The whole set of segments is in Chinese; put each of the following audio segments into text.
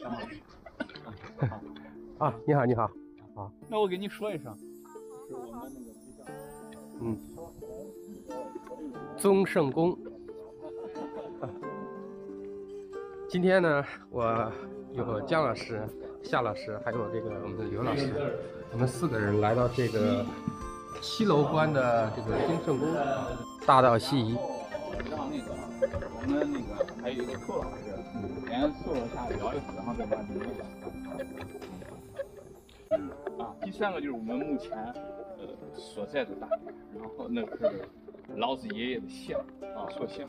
啊，你好，你好，好。 那我给你说一声，是我们那个宗圣宫。今天呢，我有姜老师、夏老师，还有这个我们的刘老师，我们4个人来到这个7楼关的这个宗圣宫，大道西移。 让那个我们那个还有一个寇老师，连4楼下聊一会儿，然后再把你们啊，第3个就是我们目前所在的大殿，然后那是老子爷爷的像啊，塑像。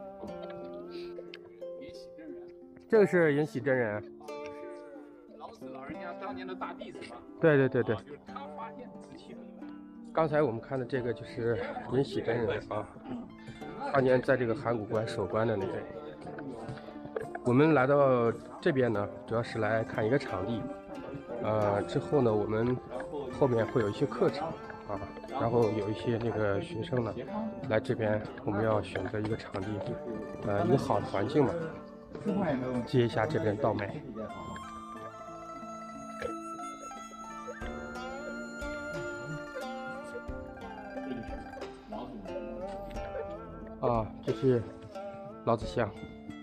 云喜真人， 这个是云喜真人， 是老子老人家当年的大弟子吧？ 对， 就是他发现瓷器的。 刚才我们看的这个就是云喜真人啊，当年在这个函谷关守关的那个。我们来到这边呢，主要是来看一个场地，之后呢，我们后面会有一些课程啊，然后有一些那个学生呢来这边，我们要选择一个场地，一个好的环境嘛，接一下这边稻麦。啊，这是老子像。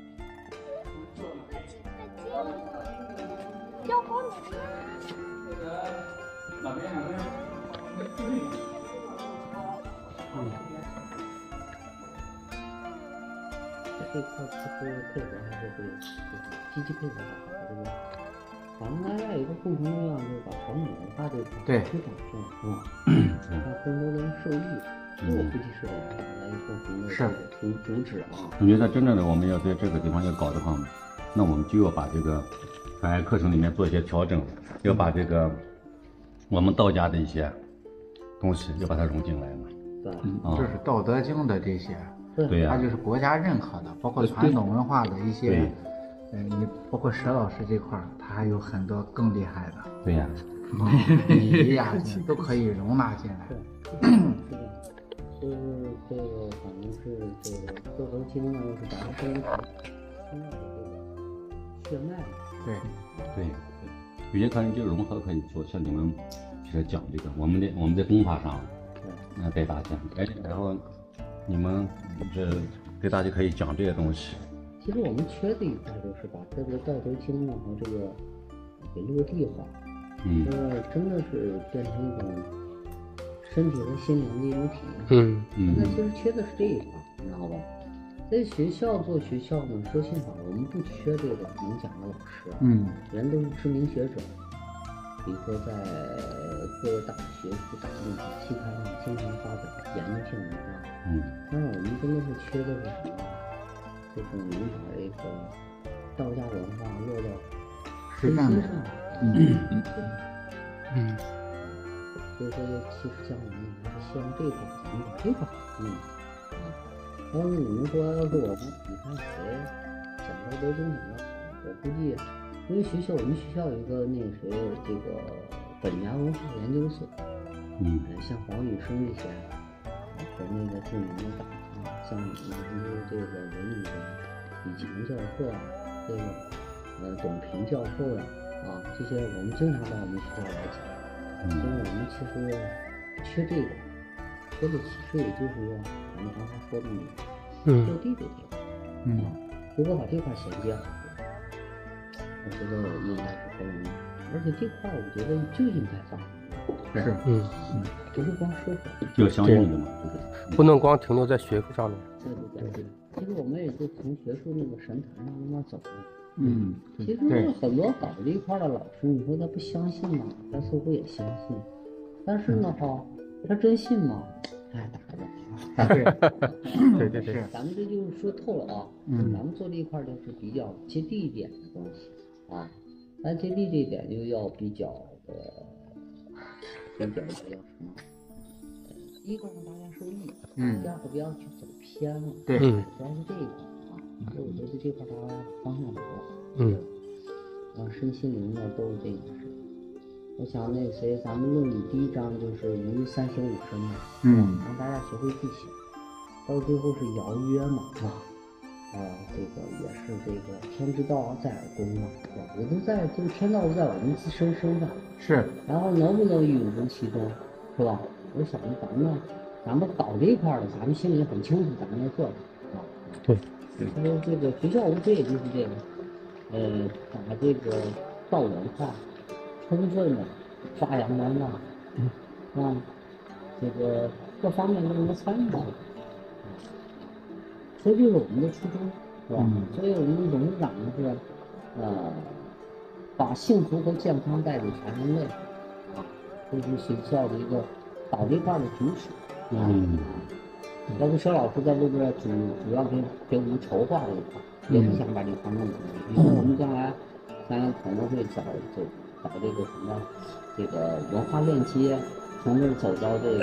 这块其实配合还是会积极配合的，对不对？咱们大家有一个共同的愿望，就是把传统文化这块推广出来，是吧？让更多的人受益。这我估计是我们大家一共同的这个主旨啊。 我觉得真正的我们要在这个地方要搞的话，那我们就要把这个在课程里面做一些调整，要把这个我们道家的一些东西要把它融进来嘛。 对， 这是《道德经》的这些， 对呀， 它就是国家认可的，包括传统文化的一些，你包括佘老师这块儿，他还有很多更厉害的， 对呀， 礼仪呀都可以容纳进来。 就是这个，反正是这个各个经呢，是咱们生活现在的这个血脉。 对，有些课程就是融合可以做，像你们就是讲这个，我们在功法上，带大家，然后你们这给大家可以讲这些东西。 其实我们缺的一块就是把这个《道德经》呢和这个给落地化，真的是变成一种身体和心灵的一种体验。那其实缺的是这一块，你知道吧？在学校做学校呢，说心话，我们不缺这个能讲的老师，人都是知名学者，比如说在各个大学去大那个期刊上经常发表研究性文章。但是我们真的是缺的是什么？就是能把这个道家文化落到实践上。所以说，其实像我们还是希望这一块咱们把这块要是你们说，要是我们你看谁讲道德经讲的好，我估计因为我们学校有一个那个谁这个本家文化研究所，像黄宇生这些和那个著名的大像我们这个文理的李强教授啊，这个董平教授呀这些我们经常到我们学校来讲，因为我们其实缺这个，缺的其实也就是说咱们刚才说的那个落地的地方，如果把这块衔接好，我觉得应该是很容易，而且这块我觉得就应该发展，不是光说说， 就要相应的嘛， 不能光停留在学术上面。 对，其实我们也是从学术那个神坛上慢慢走的。其实很多搞这一块的老师，你说他不相信吗？他似乎也相信，但是呢他真信吗？打个问号。 对， 咱们这就是说透了啊。咱们做这一块都是比较接地一点的东西啊，但接地这一点就要比较什么？第一个让大家受益，第二个不要去走偏了，主要是这一块。所以我觉得这块大家方向不错，身心灵的都是这个事。我想那谁，咱们《论语》第1章就是于3省吾身嘛，让大家学会自省，到最后是邀约嘛， 这个也是这个天之道在耳东嘛，是吧？也都在，这个天道都在我们自身身上。 是， 然后能不能永无其中，是吧？我想咱们搞这一块的，咱们心里很清楚，咱们要做的啊。 对。 他说这个学校无非也就是这个，把这个道文化充分的发扬光大，让这个各方面都能参与到。所以这是我们的初衷，是吧？所以我们董事长呢是，把幸福和健康带给全人类，啊，这是学校的一个搞这块的主旨。要不佘老师在这边主要给我们筹划这一块，也是想把这块弄出来。比如说我们将来可能会找这个什么，这个文化链接，从这儿走到这个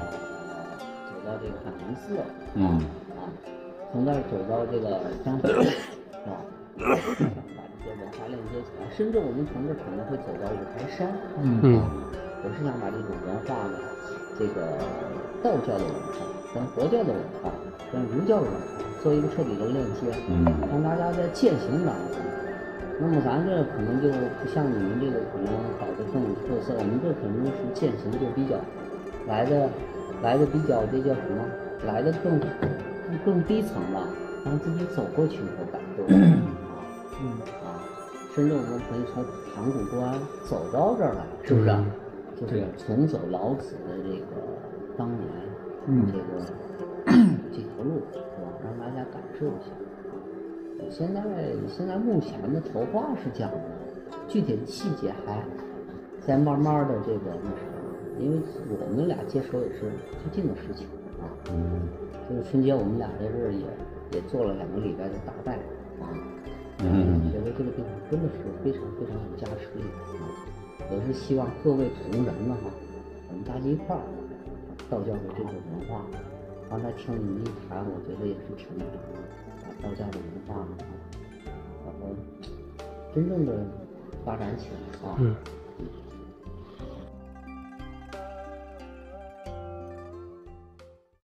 法门寺，从那儿走到这个江北，是吧？把这些文化链接起来，甚至我们从这儿可能会走到五台山，我是想把这种文化呢，这个道教的文化跟佛教的文化跟儒教的文化做一个彻底的链接，让大家在践行当中。那么咱这可能就不像你们这个可能搞得更有特色，我们这可能是践行就比较来的比较这叫什么？来的更低层了，让自己走过去以后感受甚至我们可以从盘古关走到这儿来，是不是？就是重走老子的这个当年这条路，是吧？让大家感受一下。现在目前的筹划是这样的，具体的细节还在慢慢的这个那什么，因为我们俩接手也是最近的事情啊。就是春节我们俩在这儿也做了2个礼拜的大拜啊。觉得这个地方真的是非常非常有加持力啊。也是希望各位同仁们哈，我们大家一块儿道教的这种文化，刚才听你们一谈，我觉得也是挺好的。把道教的文化，然后真正的发展起来啊，